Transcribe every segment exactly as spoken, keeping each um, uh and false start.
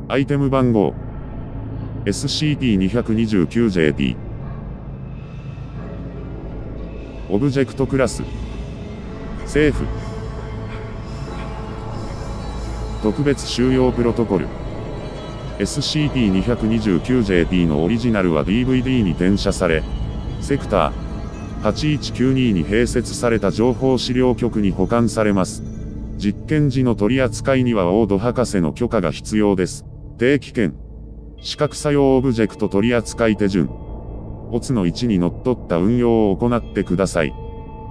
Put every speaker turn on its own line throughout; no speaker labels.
アイテム番号 エスシーティーにににきゅうジェーティー オブジェクトクラスセーフ特別収容プロトコル エスシーティーにににきゅうジェーティー のオリジナルは ディーブイディー に転写され、セクターはちいちきゅうにに併設された情報資料局に保管されます。実験時の取り扱いにはオード博士の許可が必要です。定期券視覚作用オブジェクト取扱手順オツのいちにのっとった運用を行ってください。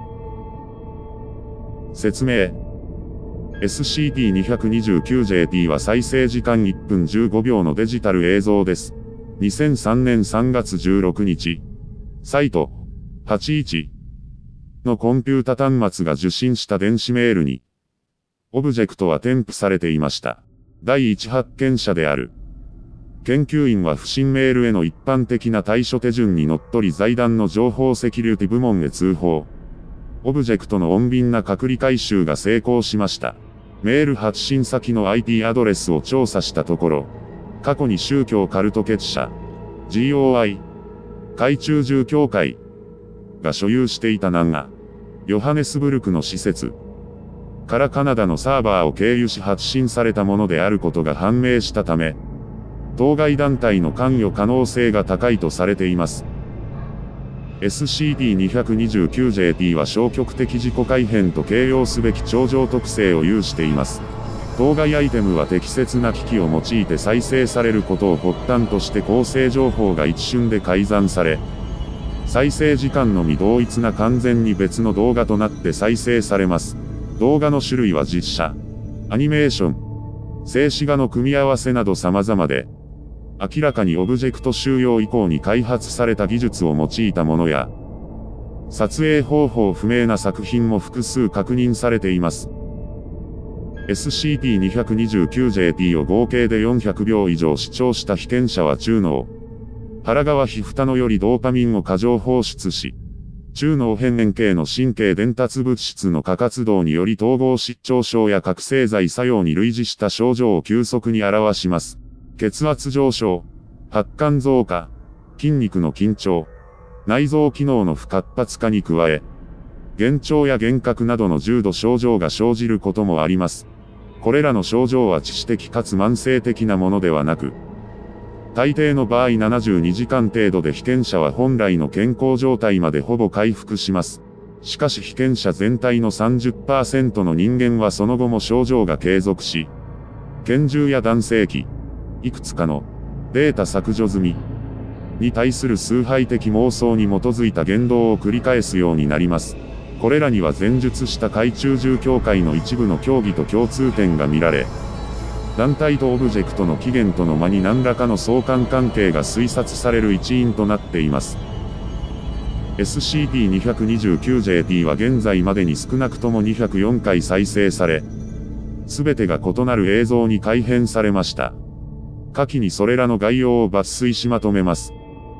説明 エスシーティーにににきゅうジェーティー は再生時間いっぷんじゅうごびょうのデジタル映像です。にせんさんねんさんがつじゅうろくにち、サイトはちじゅういちのコンピュータ端末が受信した電子メールに、オブジェクトは添付されていました。第一発見者である。研究員は不審メールへの一般的な対処手順にのっとり財団の情報セキュリティ部門へ通報。オブジェクトの穏便な隔離回収が成功しました。メール発信先の アイティー アドレスを調査したところ、過去に宗教カルト結社、ジーオーアイ、海中獣協会が所有していた南ア、ヨハネスブルクの施設からカナダのサーバーを経由し発信されたものであることが判明したため、当該団体の関与可能性が高いとされています。エスシーティーにににきゅうジェーティー は消極的自己改変と形容すべき超常特性を有しています。当該アイテムは適切な機器を用いて再生されることを発端として構成情報が一瞬で改ざんされ、再生時間のみ同一な完全に別の動画となって再生されます。動画の種類は実写、アニメーション、静止画の組み合わせなど様々で、明らかにオブジェクト収容以降に開発された技術を用いたものや、撮影方法不明な作品も複数確認されています。エスシーティーにににきゅうジェーティー を合計でよんひゃくびょう以上視聴した被験者は中脳、腹側皮膚のよりドーパミンを過剰放出し、中脳辺縁系の神経伝達物質の過活動により統合失調症や覚醒剤作用に類似した症状を急速に表します。血圧上昇、発汗増加、筋肉の緊張、内臓機能の不活発化に加え、幻聴や幻覚などの重度症状が生じることもあります。これらの症状は致死的かつ慢性的なものではなく、大抵の場合ななじゅうにじかん程度で被験者は本来の健康状態までほぼ回復します。しかし被験者全体の さんじゅっパーセント の人間はその後も症状が継続し、拳銃や男性器、いくつかのデータ削除済みに対する崇拝的妄想に基づいた言動を繰り返すようになります。これらには前述した海中獣協会の一部の教義と共通点が見られ、団体とオブジェクトの起源との間に何らかの相関関係が推察される一因となっています。エスシーティーにににきゅうジェーティー は現在までに少なくともにひゃくよんかい再生され、すべてが異なる映像に改変されました。下記にそれらの概要を抜粋しまとめます。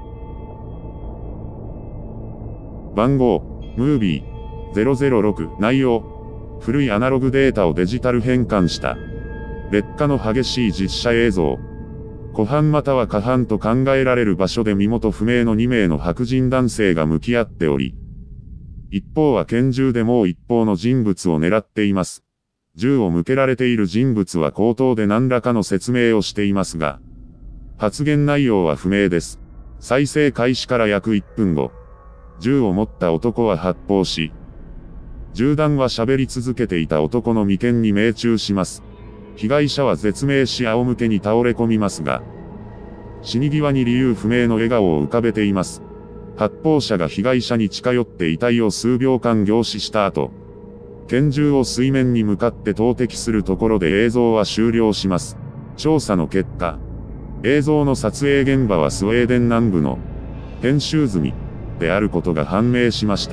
番号、ムービー、ゼロゼロろく、内容、古いアナログデータをデジタル変換した。劣化の激しい実写映像。湖畔または下畔と考えられる場所で身元不明のにめいの白人男性が向き合っており、一方は拳銃でもう一方の人物を狙っています。銃を向けられている人物は口頭で何らかの説明をしていますが、発言内容は不明です。再生開始から約いっぷんご、銃を持った男は発砲し、銃弾は喋り続けていた男の眉間に命中します。被害者は絶命し仰向けに倒れ込みますが、死に際に理由不明の笑顔を浮かべています。発砲者が被害者に近寄って遺体を数秒間凝視した後、拳銃を水面に向かって投擲するところで映像は終了します。調査の結果、映像の撮影現場はスウェーデン南部の編集済みであることが判明しました。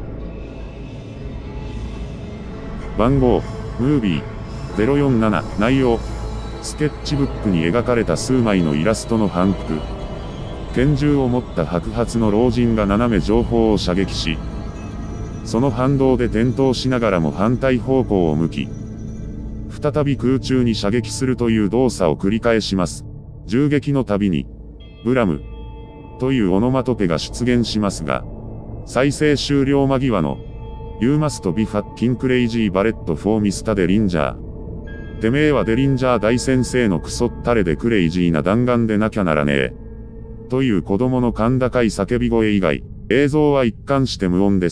番号、ムービー、ゼロよんなな、内容、スケッチブックに描かれた数枚のイラストの反復。拳銃を持った白髪の老人が斜め上方を射撃し、その反動で転倒しながらも反対方向を向き、 再び空中に射撃するという動作を繰り返します。銃撃のたびに、ブラム、というオノマトペが出現しますが、再生終了間際の、You must be fucking crazy bullet for Mister Derringer。てめえはデリンジャー大先生のクソったれでクレイジーな弾丸でなきゃならねえ。という子供の甲高い叫び声以外、映像は一貫して無音です。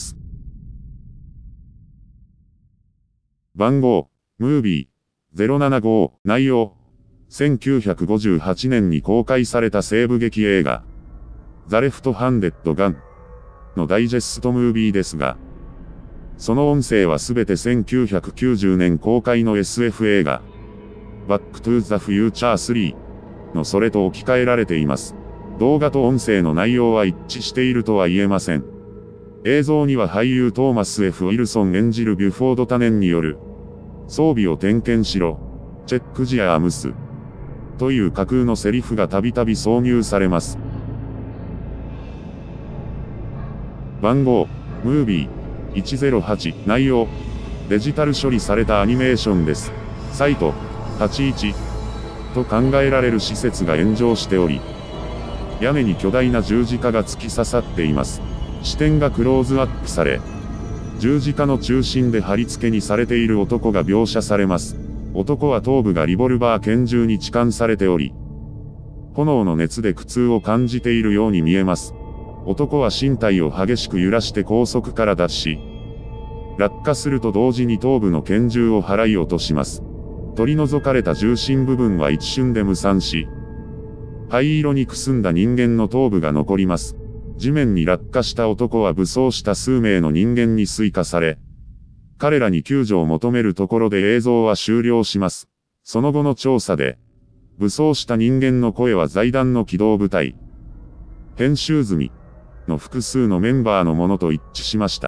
番号、ムービー、ゼロななご、内容、せんきゅうひゃくごじゅうはちねんに公開された西部劇映画、ザ・レフト・ハンデッド・ガンのダイジェストムービーですが、その音声はすべてせんきゅうひゃくきゅうじゅうねん公開の エスエフ 映画、バック・トゥ・ザ・フューチャースリーのそれと置き換えられています。動画と音声の内容は一致しているとは言えません。映像には俳優トーマス・ F ・ウィルソン演じるビュフォード・タネンによる、装備を点検しろ、チェック・ジ・アームス、という架空のセリフがたびたび挿入されます。番号、ムービー、いちゼロはち、内容、デジタル処理されたアニメーションです。サイト、立ち位置、と考えられる施設が炎上しており、屋根に巨大な十字架が突き刺さっています。視点がクローズアップされ、十字架の中心で貼り付けにされている男が描写されます。男は頭部がリボルバー拳銃に置換されており、炎の熱で苦痛を感じているように見えます。男は身体を激しく揺らして高速から脱し、落下すると同時に頭部の拳銃を払い落とします。取り除かれた重心部分は一瞬で無散し、灰色にくすんだ人間の頭部が残ります。地面に落下した男は武装した数名の人間に推化され、彼らに救助を求めるところで映像は終了します。その後の調査で、武装した人間の声は財団の機動部隊、編集済みの複数のメンバーのものと一致しました。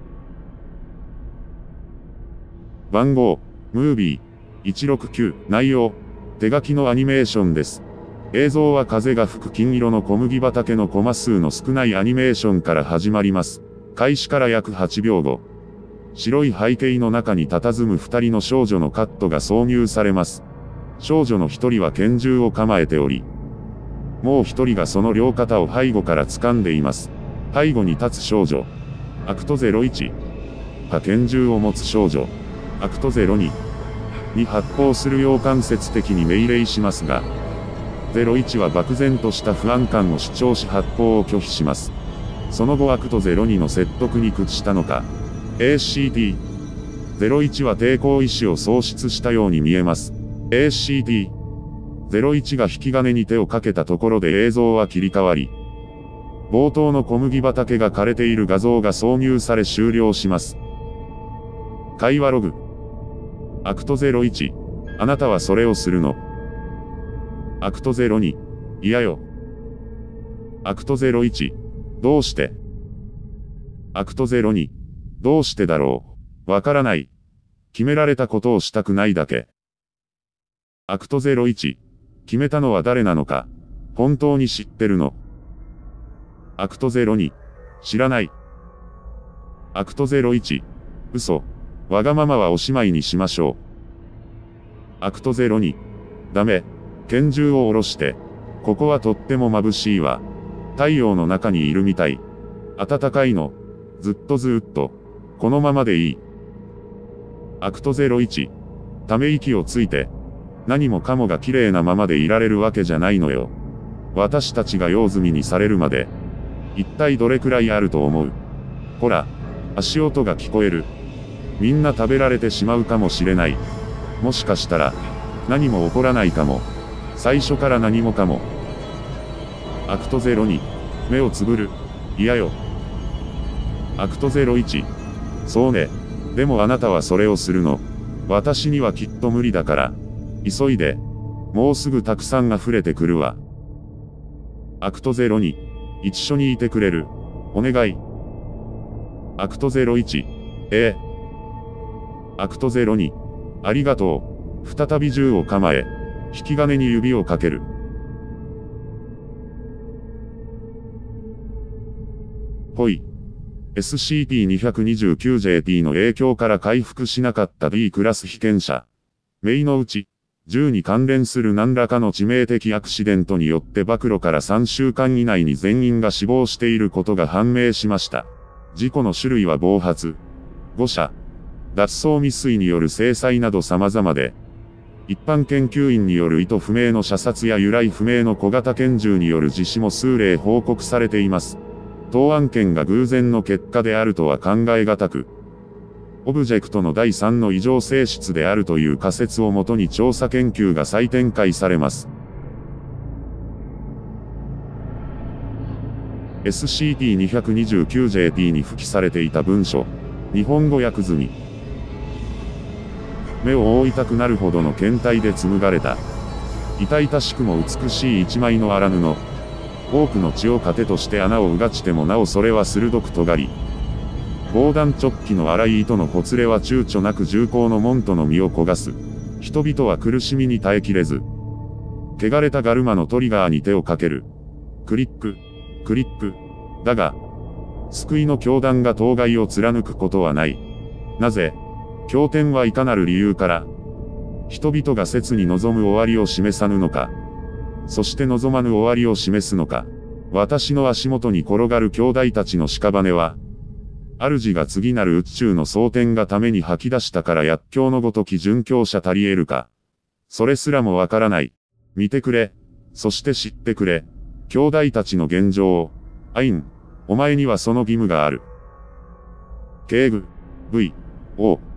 番号、ムービー、いちろくきゅう、内容、手書きのアニメーションです。映像は風が吹く金色の小麦畑のコマ数の少ないアニメーションから始まります。開始から約はちびょうご。白い背景の中に佇む二人の少女のカットが挿入されます。少女の一人は拳銃を構えており、もう一人がその両肩を背後から掴んでいます。背後に立つ少女。アクトゼロいち。は拳銃を持つ少女。アクトゼロに。に発砲するよう間接的に命令しますが、ゼロいちは漠然とした不安感を主張し発砲を拒否します。その後アクトゼロにの説得に屈したのか、エーシーティー。ゼロいちは抵抗意志を喪失したように見えます。エーシーティー。ゼロいちが引き金に手をかけたところで映像は切り替わり、冒頭の小麦畑が枯れている画像が挿入され終了します。会話ログ。アクトゼロいち。あなたはそれをするの？アクトゼロに。いやよ。アクトゼロいち。どうして？アクトゼロに。どうしてだろう。わからない。決められたことをしたくないだけ。アクトゼロいち。決めたのは誰なのか。本当に知ってるの？アクトゼロに。知らない。アクトゼロいち。嘘。わがままはおしまいにしましょう。アクトゼロに。ダメ。拳銃を下ろして。ここはとっても眩しいわ。太陽の中にいるみたい。暖かいの。ずっとずっと。このままでいい。アクトゼロいち。ため息をついて。何もかもが綺麗なままでいられるわけじゃないのよ。私たちが用済みにされるまで。一体どれくらいあると思う？ほら、足音が聞こえる。みんな食べられてしまうかもしれない。もしかしたら、何も起こらないかも。最初から何もかも。アクトゼロに。目をつぶる。いやよ。アクトゼロいち。そうね。でもあなたはそれをするの。私にはきっと無理だから。急いで。もうすぐたくさん溢れてくるわ。アクトゼロに。一緒にいてくれる。お願い。アクトゼロいち。ええ。アクトゼロに。ありがとう。再び銃を構え、引き金に指をかける。ほい。エスシーティーににじゅうきゅうジェーティー の影響から回復しなかった D クラス被験者。 命のうち、銃に関連する何らかの致命的アクシデントによって暴露からさんしゅうかん以内に全員が死亡していることが判明しました。事故の種類は暴発、誤射、脱走未遂による制裁など様々で、一般研究員による意図不明の射殺や由来不明の小型拳銃による自死も数例報告されています。当案件が偶然の結果であるとは考え難く、オブジェクトのだいさんの異常性質であるという仮説をもとに調査研究が再展開されます。エスシーティーにひゃくにじゅうきゅうジェーティー に付記されていた文書、日本語訳済み。目を覆いたくなるほどの検体で紡がれた。痛々しくも美しい一枚の荒布。多くの血を糧として穴をうがちてもなおそれは鋭く尖り、防弾チョッキの粗い糸のほつれは躊躇なく銃口の門との身を焦がす。人々は苦しみに耐えきれず、汚れたガルマのトリガーに手をかける。クリック、クリック。だが、救いの教団が当該を貫くことはない。なぜ、経典はいかなる理由から、人々が切に望む終わりを示さぬのか、そして望まぬ終わりを示すのか。私の足元に転がる兄弟たちの屍は、主が次なる宇宙の蒼天がために吐き出したから薬莢のごとき殉教者足り得るか。それすらもわからない。見てくれ。そして知ってくれ。兄弟たちの現状を。アイン。お前にはその義務がある。警具。V。O。